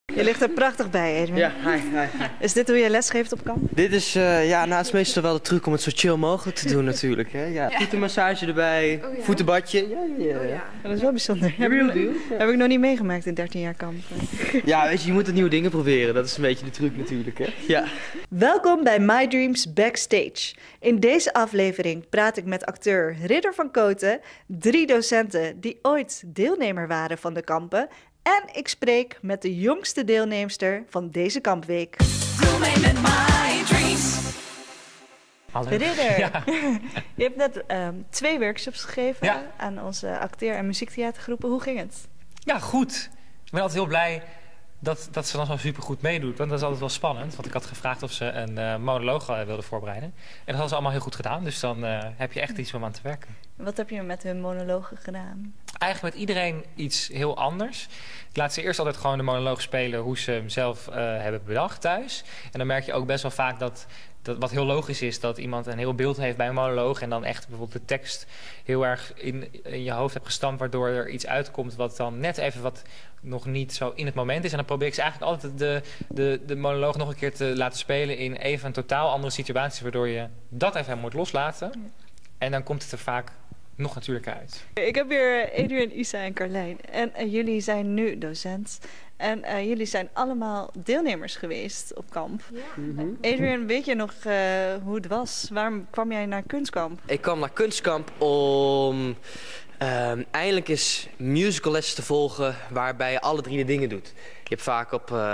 Je ligt er prachtig bij, Edwin. Ja, hi. Is dit hoe je lesgeeft op kamp? Dit is, nou, het is meestal wel de truc om het zo chill mogelijk te doen natuurlijk. Hè? Ja, voetenmassage erbij, voetenbadje. Ja. Dat is wel bijzonder. Heb ik nog niet meegemaakt in 13 jaar kamp. Ja, weet je moet nieuwe dingen proberen. Dat is een beetje de truc natuurlijk. Hè? Ja. Welkom bij My Dreams Backstage. In deze aflevering praat ik met acteur Ridder van Koten, 3 docenten die ooit deelnemer waren van de kampen. En ik spreek met de jongste deelnemster van deze kampweek. Doe mee met My Dreams. Hallo. Ridder, Ja. je hebt net 2 workshops gegeven Ja. aan onze acteer- en muziektheatergroepen. Hoe ging het? Ja, goed. Ik ben altijd heel blij dat ze dan zo supergoed meedoet. Want dat is altijd wel spannend. Want ik had gevraagd of ze een monoloog wilden voorbereiden. En dat hadden ze allemaal heel goed gedaan. Dus dan heb je echt iets om aan te werken. Wat heb je met hun monologen gedaan? Eigenlijk met iedereen iets heel anders. Ik laat ze eerst altijd gewoon de monoloog spelen hoe ze hem zelf hebben bedacht thuis. En dan merk je ook best wel vaak dat wat heel logisch is, dat iemand een heel beeld heeft bij een monoloog en dan echt bijvoorbeeld de tekst heel erg in je hoofd hebt gestampt, waardoor er iets uitkomt wat dan net even wat nog niet zo in het moment is. En dan probeer ik ze eigenlijk altijd de monoloog nog een keer te laten spelen in even een totaal andere situatie, waardoor je dat even moet loslaten. En dan komt het er vaak nog natuurlijker uit. Ik heb hier Adrian, Isa en Carlijn. En jullie zijn nu docent. En jullie zijn allemaal deelnemers geweest op kamp. Ja. Adrian, weet je nog hoe het was? Waarom kwam jij naar kunstkamp? Ik kwam naar kunstkamp om eindelijk eens musicallessen te volgen waarbij je alle 3 de dingen doet. Je hebt vaak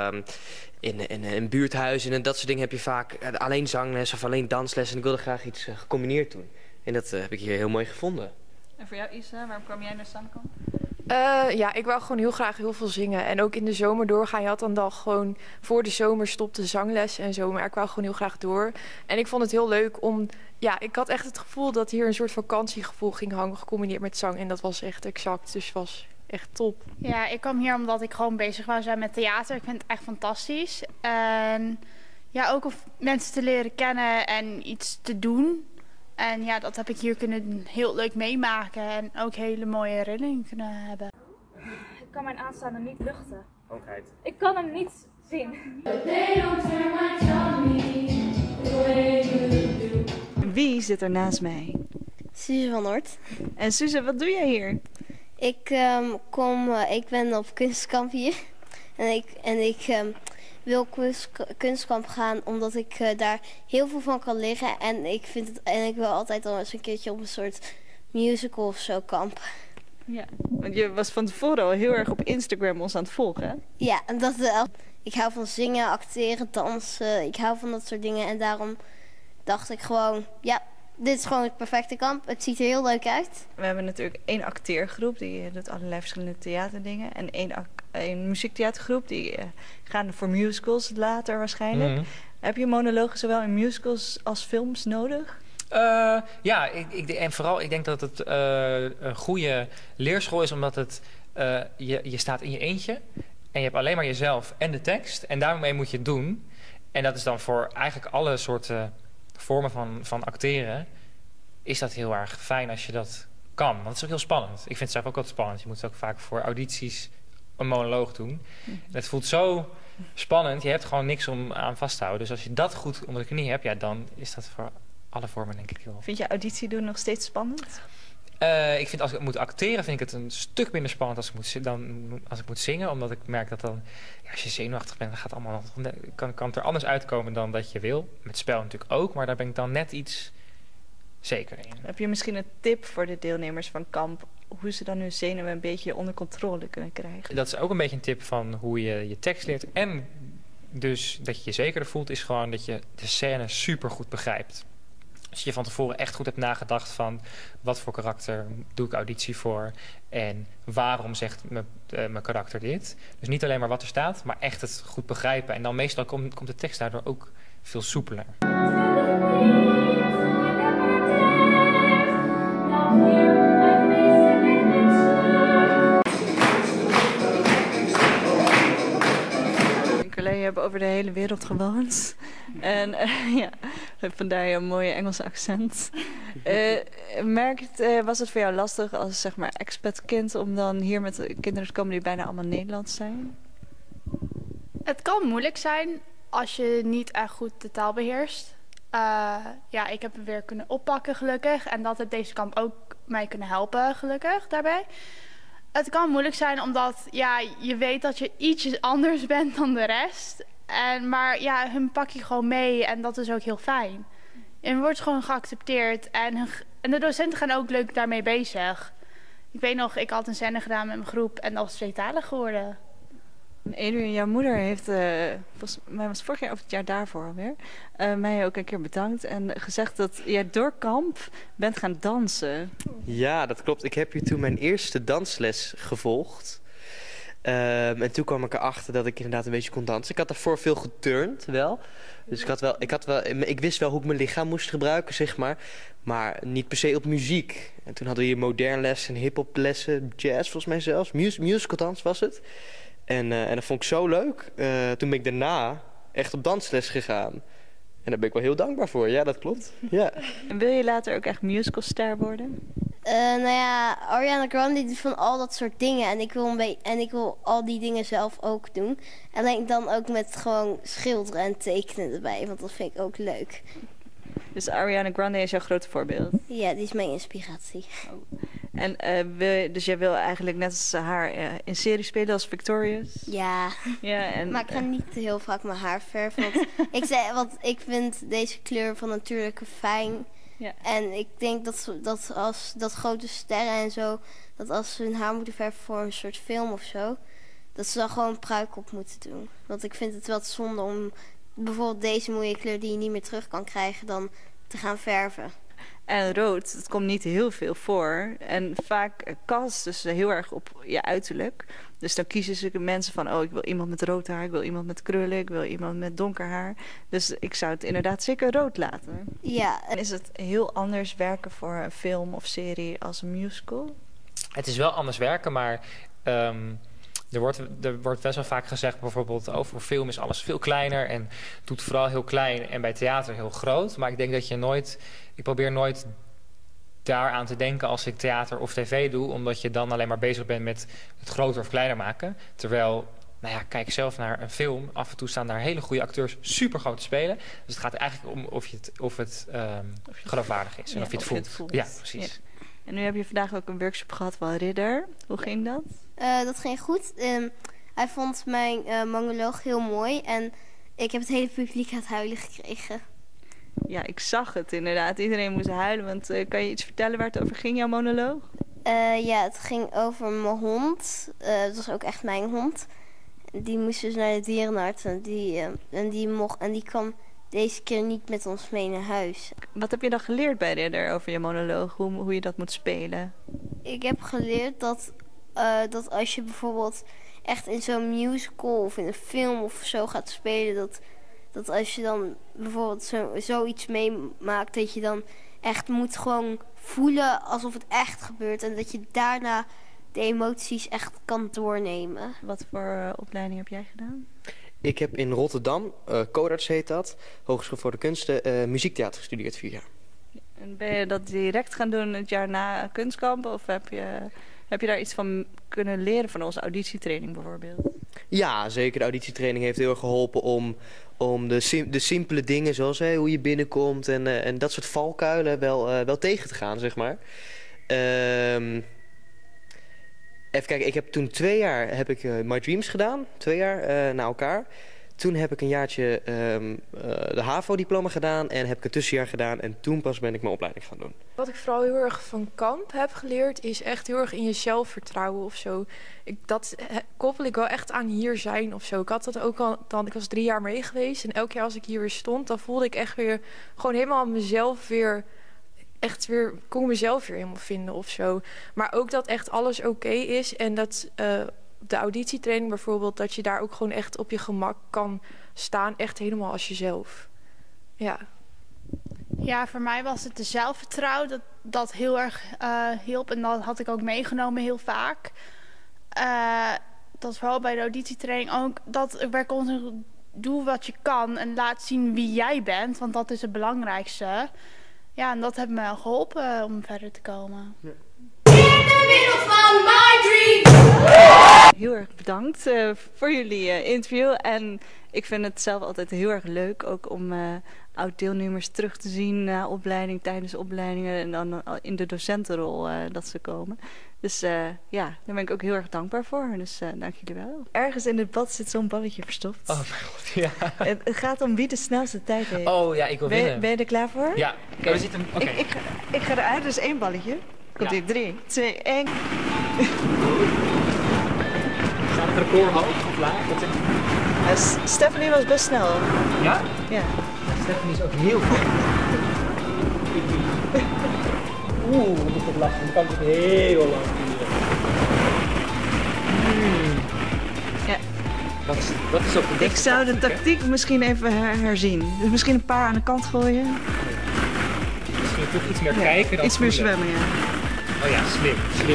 in een buurthuis en dat soort dingen heb je vaak alleen zangles of alleen dansles. En ik wilde graag iets gecombineerd doen. En dat heb ik hier heel mooi gevonden. En voor jou, Isa, waarom kwam jij naar samenkamp? Ja, ik wou gewoon heel graag heel veel zingen. En ook in de zomer doorgaan. Je had dan gewoon voor de zomer stopte zangles en zo. Maar ik wou gewoon heel graag door. En ik vond het heel leuk om... Ja, ik had echt het gevoel dat hier een soort vakantiegevoel ging hangen, gecombineerd met zang. En dat was echt exact. Dus het was echt top. Ja, ik kwam hier omdat ik gewoon bezig wou zijn met theater. Ik vind het echt fantastisch. En ja, ook om mensen te leren kennen en iets te doen. En ja, dat heb ik hier kunnen heel leuk meemaken en ook hele mooie herinneringen kunnen hebben. Ik kan mijn aanstaande niet luchten. Oké. Ik kan hem niet zien. Wie zit er naast mij? Suze van Noort. En Suze, wat doe jij hier? Ik ben op kunstkamp hier. En ik wil kunstkamp gaan omdat ik daar heel veel van kan leren. En ik wil altijd al eens een keertje op een soort musical of zo kamp. Ja, want je was van tevoren al heel erg op Instagram ons aan het volgen, hè? Ja, en dat wel. Ik hou van zingen, acteren, dansen. Ik hou van dat soort dingen. En daarom dacht ik gewoon, ja, dit is gewoon het perfecte kamp. Het ziet er heel leuk uit. We hebben natuurlijk 1 acteergroep, die doet allerlei verschillende theaterdingen. En 1 muziektheatergroep, die gaan voor musicals later waarschijnlijk. Mhm. Heb je monologen zowel in musicals als films nodig? Ja, en vooral ik denk dat het een goede leerschool is, omdat het je staat in je eentje en je hebt alleen maar jezelf en de tekst en daarmee moet je het doen. En dat is dan voor eigenlijk alle soorten vormen van acteren is dat heel erg fijn als je dat kan. Want het is ook heel spannend. Ik vind het zelf ook altijd spannend. Je moet ook vaak voor audities een monoloog doen. Het voelt zo spannend. Je hebt gewoon niks om aan vast te houden. Dus als je dat goed onder de knie hebt, ja, dan is dat voor alle vormen denk ik heel... Vind je auditie doen nog steeds spannend? Ik vind als ik moet acteren, vind ik het een stuk minder spannend als ik moet zingen. Omdat ik merk dat dan, ja, als je zenuwachtig bent, dan kan het er anders uitkomen dan dat je wil. Met spel natuurlijk ook, maar daar ben ik dan net iets zeker in. Heb je misschien een tip voor de deelnemers van kamp, hoe ze dan hun zenuwen een beetje onder controle kunnen krijgen? Dat is ook een beetje een tip van hoe je je tekst leert. En dus dat je je zekerder voelt, is gewoon dat je de scène super goed begrijpt. Als je van tevoren echt goed hebt nagedacht van wat voor karakter doe ik auditie voor en waarom zegt mijn karakter dit. Dus niet alleen maar wat er staat, maar echt het goed begrijpen. En dan meestal komt de tekst daardoor ook veel soepeler. Je hebt over de hele wereld gewoond. En ja, vandaar je mooie Engelse accent. Was het voor jou lastig als zeg maar expat kind om dan hier met kinderen te komen die bijna allemaal Nederlands zijn? Het kan moeilijk zijn als je niet echt goed de taal beheerst. Ja, ik heb hem weer kunnen oppakken gelukkig. En dat heeft deze kamp ook mij kunnen helpen gelukkig daarbij. Het kan moeilijk zijn omdat ja, je weet dat je ietsjes anders bent dan de rest. Maar ja, hun pak je gewoon mee en dat is ook heel fijn. En je wordt gewoon geaccepteerd en de docenten gaan ook leuk daarmee bezig. Ik weet nog, ik had een scène gedaan met mijn groep en dat was tweetalig geworden. Adrian, jouw moeder heeft, volgens mij was het vorig jaar of het jaar daarvoor alweer, mij ook een keer bedankt en gezegd dat jij door kamp bent gaan dansen. Ja, dat klopt. Ik heb hier toen mijn eerste dansles gevolgd. En toen kwam ik erachter dat ik inderdaad een beetje kon dansen. Ik had daarvoor veel geturnd wel. Dus ik wist wel hoe ik mijn lichaam moest gebruiken, zeg maar. Maar niet per se op muziek. En toen hadden we hier modern lessen, hip-hop lessen, jazz volgens mij zelfs. Musical dans was het. En dat vond ik zo leuk. Toen ben ik daarna echt op dansles gegaan. En daar ben ik wel heel dankbaar voor. Ja, dat klopt. Ja. En wil je later ook echt musicalster worden? Nou ja, Ariana Grande doet van al dat soort dingen. En ik wil al die dingen zelf ook doen. Alleen dan ook met gewoon schilderen en tekenen erbij. Want dat vind ik ook leuk. Dus Ariana Grande is jouw grote voorbeeld? Ja, die is mijn inspiratie. En dus jij wil eigenlijk net als haar in serie spelen als Victorious? Ja, Ja, maar ik ga niet heel vaak mijn haar verven. Want ik vind deze kleur van natuurlijke fijn. Ja. En ik denk dat als dat grote sterren en zo, dat als ze hun haar moeten verven voor een soort film of zo, dat ze dan gewoon een pruik op moeten doen. Want ik vind het wel zonde om bijvoorbeeld deze mooie kleur die je niet meer terug kan krijgen, dan te gaan verven. En rood, dat komt niet heel veel voor. En vaak casten ze heel erg op je uiterlijk. Dus dan kiezen ze mensen van, oh, ik wil iemand met rood haar, ik wil iemand met krullen, ik wil iemand met donker haar. Dus ik zou het inderdaad zeker rood laten. Ja. En is het heel anders werken voor een film of serie als een musical? Het is wel anders werken, maar er wordt best wel vaak gezegd, bijvoorbeeld over film is alles veel kleiner en doet vooral heel klein en bij theater heel groot. Maar ik denk dat ik probeer nooit daaraan te denken als ik theater of tv doe, omdat je dan alleen maar bezig bent met het groter of kleiner maken. Terwijl, nou ja, kijk zelf naar een film. Af en toe staan daar hele goede acteurs super groot te spelen. Dus het gaat eigenlijk om of het geloofwaardig is en of je het voelt. Ja, precies. Ja. En nu heb je vandaag ook een workshop gehad van Ridder. Hoe ging dat? Dat ging goed. Hij vond mijn monoloog heel mooi en ik heb het hele publiek aan het huilen gekregen. Ja, ik zag het inderdaad. Iedereen moest huilen, want kan je iets vertellen waar het over ging, jouw monoloog? Ja, het ging over mijn hond. Het was ook echt mijn hond. Die moest dus naar de dierenarts en die kwam deze keer niet met ons mee naar huis. Wat heb je dan geleerd bij Ridder over je monoloog? Hoe je dat moet spelen? Ik heb geleerd dat als je bijvoorbeeld echt in zo'n musical of in een film of zo gaat spelen, dat als je dan bijvoorbeeld zoiets meemaakt, dat je dan echt moet gewoon voelen alsof het echt gebeurt. En dat je daarna de emoties echt kan doornemen. Wat voor opleiding heb jij gedaan? Ik heb in Rotterdam, Codarts heet dat, Hogeschool voor de Kunsten, muziektheater gestudeerd 4 jaar. En ben je dat direct gaan doen het jaar na kunstkamp? Of heb je daar iets van kunnen leren van onze auditietraining bijvoorbeeld? Ja, zeker. De auditietraining heeft heel erg geholpen om de simpele dingen zoals hoe je binnenkomt en dat soort valkuilen wel tegen te gaan, zeg maar. Even kijken, ik heb toen 2 jaar My Dreams gedaan. 2 jaar na elkaar. Toen heb ik een jaartje de HAVO-diploma gedaan en heb ik een tussenjaar gedaan. En toen pas ben ik mijn opleiding gaan doen. Wat ik vooral heel erg van kamp heb geleerd, is echt heel erg in jezelf vertrouwen of zo. Dat koppel ik wel echt aan hier zijn of zo. Ik had dat ook al, ik was 3 jaar mee geweest. En elke keer als ik hier weer stond, dan voelde ik echt weer gewoon helemaal mezelf weer, kon ik mezelf weer helemaal vinden of zo. Maar ook dat echt alles oké is en dat de auditietraining bijvoorbeeld, dat je daar ook gewoon echt op je gemak kan staan, echt helemaal als jezelf. Ja. Ja, voor mij was het de zelfvertrouwen dat heel erg hielp. En dat had ik ook meegenomen heel vaak. Dat vooral bij de auditietraining ook. Dat ik bij constant doe wat je kan en laat zien wie jij bent. Want dat is het belangrijkste. Ja, en dat heeft me wel geholpen om verder te komen. In the middle van my dreams. Heel erg bedankt voor jullie interview. En ik vind het zelf altijd heel erg leuk ook om oud-deelnemers terug te zien na opleiding, tijdens opleidingen en dan in de docentenrol dat ze komen. Dus ja, daar ben ik ook heel erg dankbaar voor. Dus dank jullie wel. Ergens in het bad zit zo'n balletje verstopt. Oh mijn god, ja. Het gaat om wie de snelste tijd heeft. Oh ja, ik wil winnen. Ben je er klaar voor? Ja, Oké. we zitten... Oké. Ik ga eruit, dus 1 balletje. Komt ie, 3, 2, 1. Staat het record hoog of laag? Wat zeg je? Stephanie was best snel. Ja? Ja. Stephanie is ook heel goed. Oeh, dat is wat lastig. Dan kan het heel lang duren. Ja. Dat is ook de Ik zou de tactiek misschien even herzien. Dus misschien een paar aan de kant gooien. Misschien toch iets meer kijken dan iets meer voelen. zwemmen, ja. Oh ja, slim.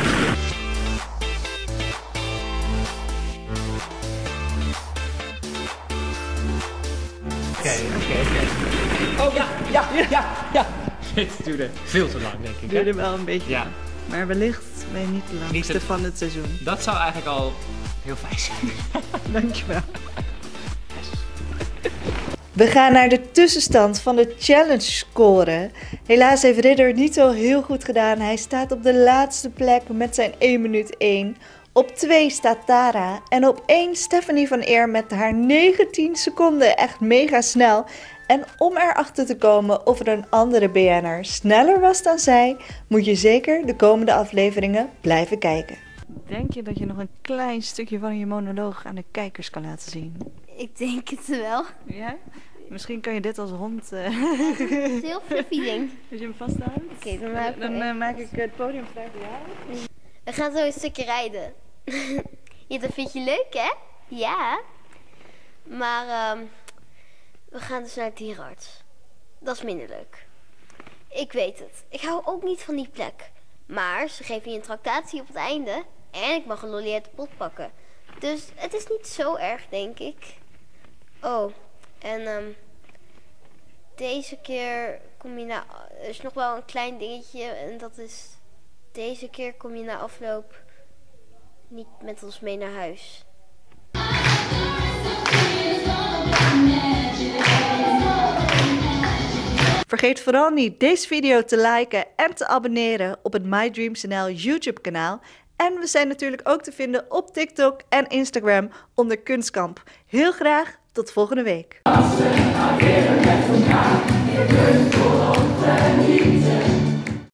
Oké. Oh ja. Dit duurde veel te lang, denk ik. Duurde wel een beetje. Ja. lang. Maar wellicht ben je niet de langste van het seizoen. Dat zou eigenlijk al heel fijn zijn. Dankjewel. We gaan naar de tussenstand van de challenge scoren. Helaas heeft Ridder het niet zo heel goed gedaan. Hij staat op de laatste plek met zijn 1 minuut 1. Op 2 staat Tara. En op 1 Stephanie van Eer met haar 19 seconden. Echt mega snel. En om erachter te komen of er een andere BN'er sneller was dan zij, moet je zeker de komende afleveringen blijven kijken. Denk je dat je nog een klein stukje van je monoloog aan de kijkers kan laten zien? Ik denk het wel. Ja? Misschien kan je dit als hond... Het is een heel fluffy ding. Als je hem vasthoudt? Oké, Dan maak ik het podium vrij voor jou. We gaan zo een stukje rijden. Ja, dat vind je leuk, hè? Ja. Maar we gaan dus naar het dierenarts. Dat is minder leuk. Ik weet het. Ik hou ook niet van die plek. Maar ze geven je een tractatie op het einde. En ik mag een lolly uit de pot pakken. Dus het is niet zo erg, denk ik. Oh, en deze keer kom je na... Er is nog wel een klein dingetje. En dat is... Deze keer kom je na afloop niet met ons mee naar huis. Vergeet vooral niet deze video te liken en te abonneren op het My Dreams NL YouTube kanaal. En we zijn natuurlijk ook te vinden op TikTok en Instagram onder Kunstkamp. Heel graag tot volgende week.